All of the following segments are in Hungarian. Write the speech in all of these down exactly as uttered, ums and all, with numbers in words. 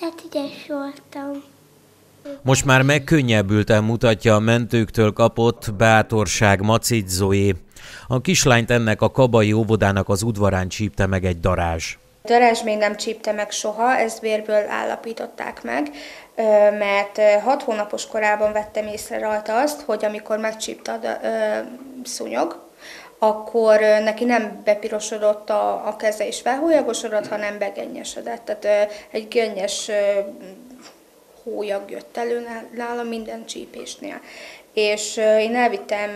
Hát ügyes voltam. Most már megkönnyebbülten mutatja a mentőktől kapott bátorság Macics Zoé. A kislányt ennek a kabai óvodának az udvarán csípte meg egy darázs. A darázs még nem csípte meg soha, ezt vérből állapították meg, mert hat hónapos korában vettem észre rajta azt, hogy amikor megcsípte a szúnyog, akkor neki nem bepirosodott a, a keze és felhólyagosodott, hanem begennyesedett. Tehát egy gennyes hólyag jött elő nála minden csípésnél. És én elvittem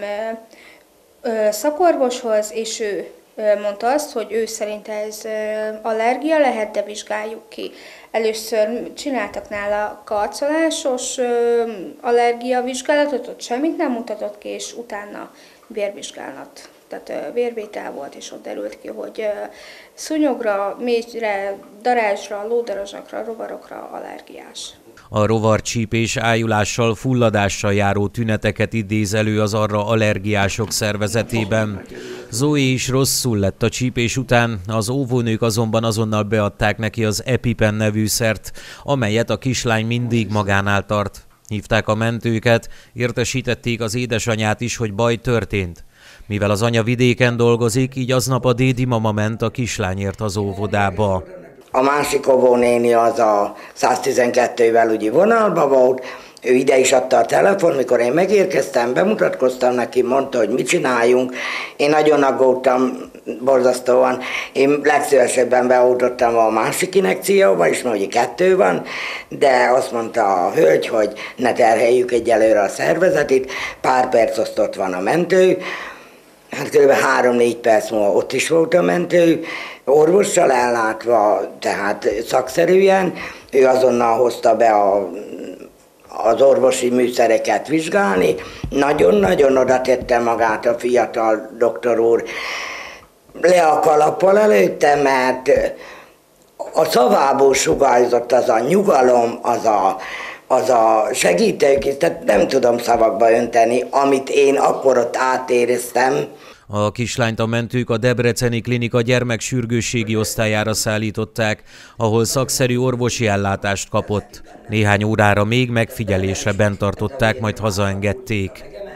szakorvoshoz, és ő mondta azt, hogy ő szerint ez allergia lehet, de vizsgáljuk ki. Először csináltak nála karcolásos allergia vizsgálatot, ott semmit nem mutatott ki, és utána vérvizsgálat. Tehát vérvétel volt, és ott derült ki, hogy szúnyogra, mélyre, darázsra, lódarazsakra, rovarokra allergiás. A rovarcsípés ájulással, fulladással járó tüneteket idéz elő az arra allergiások szervezetében. Zoé is rosszul lett a csípés után, az óvónők azonban azonnal beadták neki az EpiPen nevű szert, amelyet a kislány mindig magánál tart. Hívták a mentőket, értesítették az édesanyját is, hogy baj történt. Mivel az anya vidéken dolgozik, így aznap a dédi mama ment a kislányért az óvodába. A másik óvónéni az a száztizenkettővel ügyi vonalban volt, ő ide is adta a telefon, mikor én megérkeztem, bemutatkoztam neki, mondta, hogy mit csináljunk. Én nagyon aggódtam, borzasztóan. Én legszívesebben beoltottam a másik injekcióba is, mert ugye kettő van, de azt mondta a hölgy, hogy ne terheljük egyelőre a szervezetét, pár perc ott van a mentő. Hát kb. három-négy perc múlva ott is volt a mentő, orvossal ellátva, tehát szakszerűen, ő azonnal hozta be a, az orvosi műszereket vizsgálni, nagyon-nagyon oda tette magát a fiatal doktor úr, le a kalappal előtte, mert a szavából sugárzott az a nyugalom, az a, az a segítőkész, tehát nem tudom szavakba önteni, amit én akkor ott átéreztem. A kislányt a mentők a Debreceni Klinika gyermeksürgősségi osztályára szállították, ahol szakszerű orvosi ellátást kapott. Néhány órára még megfigyelésre bent tartották, majd hazaengedték.